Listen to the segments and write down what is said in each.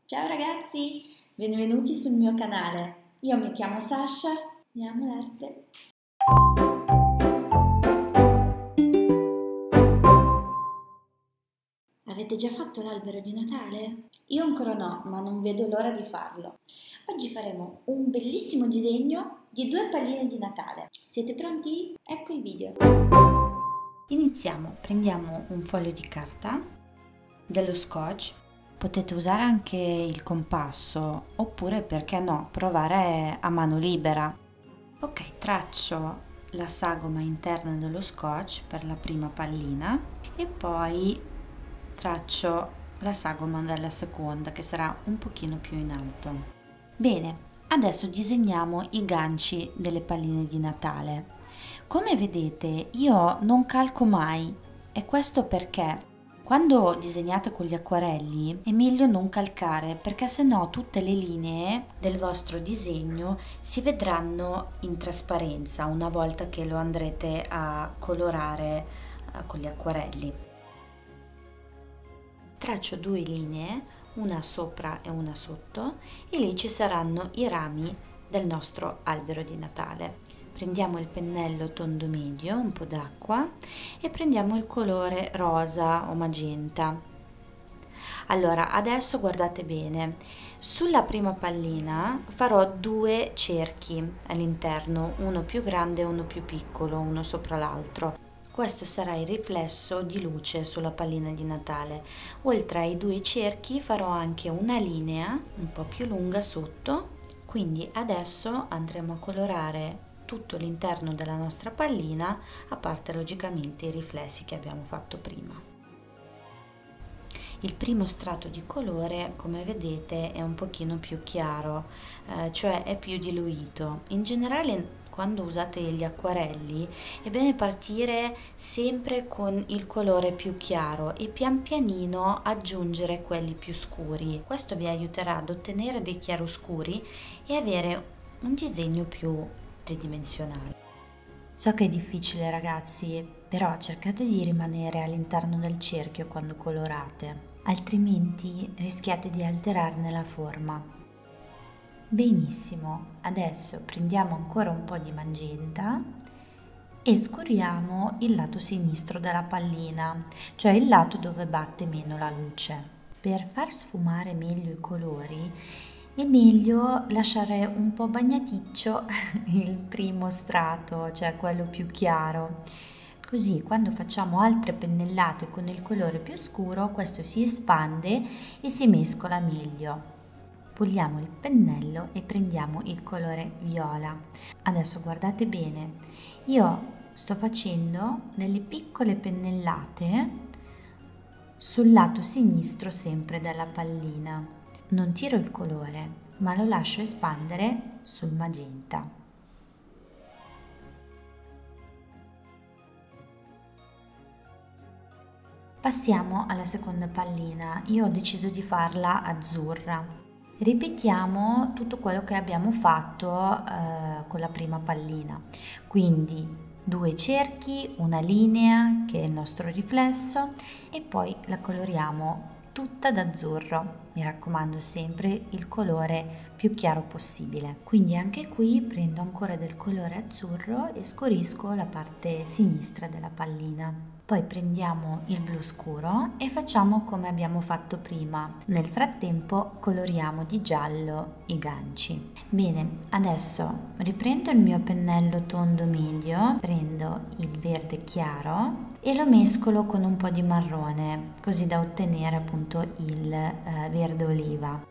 Ciao ragazzi, benvenuti sul mio canale. Io mi chiamo Sasha e amo l'arte. Avete già fatto l'albero di Natale? Io ancora no, ma non vedo l'ora di farlo. Oggi faremo un bellissimo disegno di due palline di Natale. Siete pronti? Ecco il video. Iniziamo, prendiamo un foglio di carta, dello scotch. Potete usare anche il compasso oppure, perché no, provare a mano libera. Ok, traccio la sagoma interna dello scotch per la prima pallina e poi traccio la sagoma della seconda, che sarà un pochino più in alto. Bene, adesso disegniamo i ganci delle palline di Natale. Come vedete, io non calco mai, e questo perché quando disegnate con gli acquarelli è meglio non calcare, perché sennò tutte le linee del vostro disegno si vedranno in trasparenza una volta che lo andrete a colorare con gli acquarelli. Traccio due linee, una sopra e una sotto, e lì ci saranno i rami del nostro albero di Natale. Prendiamo il pennello tondo medio, un po' d'acqua, e prendiamo il colore rosa o magenta. Allora, adesso guardate bene, sulla prima pallina farò due cerchi all'interno, uno più grande e uno più piccolo, uno sopra l'altro. Questo sarà il riflesso di luce sulla pallina di Natale. Oltre ai due cerchi farò anche una linea un po' più lunga sotto, quindi adesso andremo a colorare tutto l'interno della nostra pallina, a parte logicamente i riflessi che abbiamo fatto prima. Il primo strato di colore, come vedete, è un pochino più chiaro, cioè è più diluito. In generale, quando usate gli acquarelli è bene partire sempre con il colore più chiaro e pian pianino aggiungere quelli più scuri. Questo vi aiuterà ad ottenere dei chiaroscuri e avere un disegno più tridimensionale. So che è difficile ragazzi, però cercate di rimanere all'interno del cerchio quando colorate, altrimenti rischiate di alterarne la forma. Benissimo, adesso prendiamo ancora un po' di magenta e scuriamo il lato sinistro della pallina, cioè il lato dove batte meno la luce. Per far sfumare meglio i colori è meglio lasciare un po' bagnaticcio il primo strato, cioè quello più chiaro. Così quando facciamo altre pennellate con il colore più scuro, questo si espande e si mescola meglio. Puliamo il pennello e prendiamo il colore viola. Adesso guardate bene, io sto facendo delle piccole pennellate sul lato sinistro sempre della pallina. Non tiro il colore, ma lo lascio espandere sul magenta. Passiamo alla seconda pallina. Io ho deciso di farla azzurra. Ripetiamo tutto quello che abbiamo fatto con la prima pallina. Quindi due cerchi, una linea che è il nostro riflesso e poi la coloriamo tutta d'azzurro. Mi raccomando, sempre il colore più chiaro possibile. Quindi anche qui prendo ancora del colore azzurro e scurisco la parte sinistra della pallina. Poi prendiamo il blu scuro e facciamo come abbiamo fatto prima. Nel frattempo coloriamo di giallo i ganci. Bene, adesso riprendo il mio pennello tondo medio, prendo il verde chiaro e lo mescolo con un po' di marrone, così da ottenere appunto il verde oliva.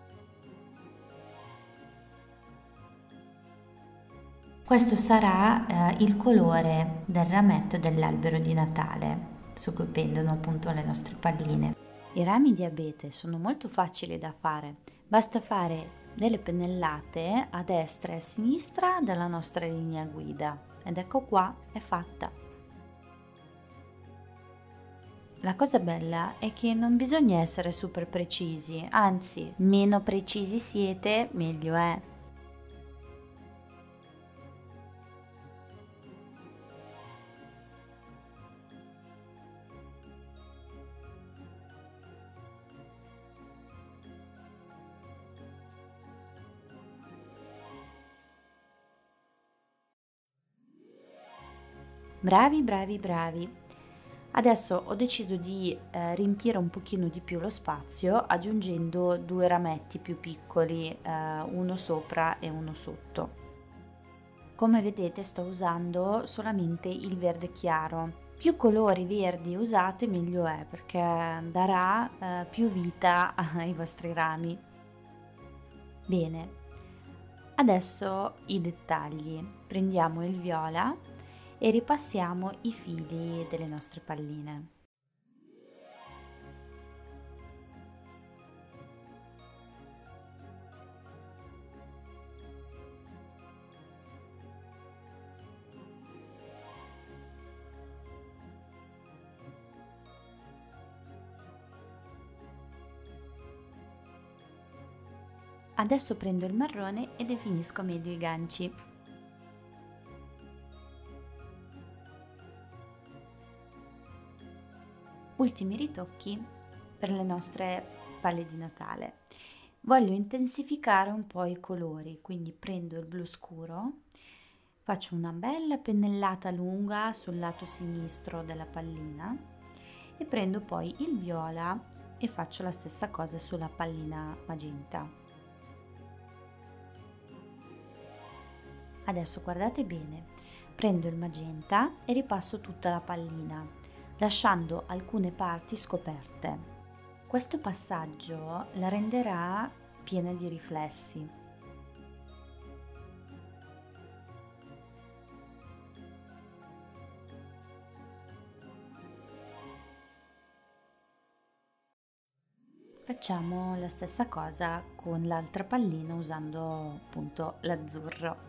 Questo sarà il colore del rametto dell'albero di Natale, su cui pendono appunto le nostre palline. I rami di abete sono molto facili da fare, basta fare delle pennellate a destra e a sinistra della nostra linea guida ed ecco qua, è fatta. La cosa bella è che non bisogna essere super precisi, anzi, meno precisi siete, meglio è. Bravi, bravi, bravi. Adesso ho deciso di riempire un pochino di più lo spazio aggiungendo 2 rametti più piccoli, uno sopra e uno sotto. Come vedete sto usando solamente il verde chiaro. Più colori verdi usate meglio è, perché darà più vita ai vostri rami. Bene, adesso i dettagli. Prendiamo il viola e ripassiamo i fili delle nostre palline. Adesso prendo il marrone e definisco meglio i ganci. Ultimi ritocchi per le nostre palle di Natale. Voglio intensificare un po' i colori, quindi prendo il blu scuro, faccio una bella pennellata lunga sul lato sinistro della pallina e prendo poi il viola e faccio la stessa cosa sulla pallina magenta. Adesso guardate bene, prendo il magenta e ripasso tutta la pallina, lasciando alcune parti scoperte. Questo passaggio la renderà piena di riflessi. Facciamo la stessa cosa con l'altra pallina usando appunto l'azzurro.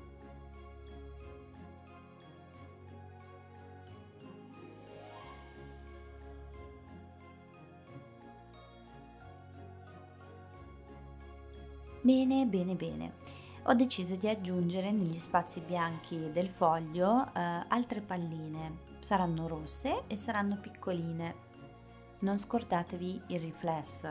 Bene, bene, bene. Ho deciso di aggiungere negli spazi bianchi del foglio altre palline. Saranno rosse e saranno piccoline. Non scordatevi il riflesso,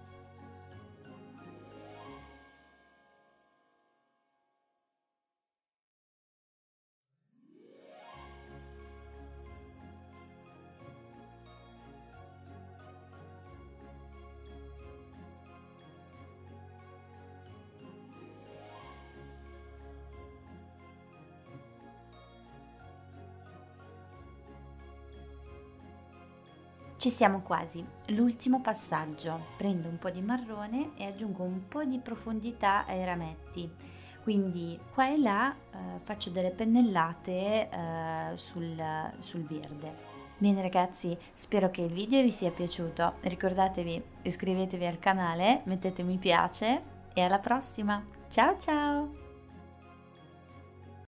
Ci siamo quasi, l'ultimo passaggio. Prendo un po' di marrone e aggiungo un po' di profondità ai rametti. Quindi qua e là faccio delle pennellate sul verde. Bene ragazzi, spero che il video vi sia piaciuto. Ricordatevi, iscrivetevi al canale, mettete mi piace e alla prossima. Ciao ciao!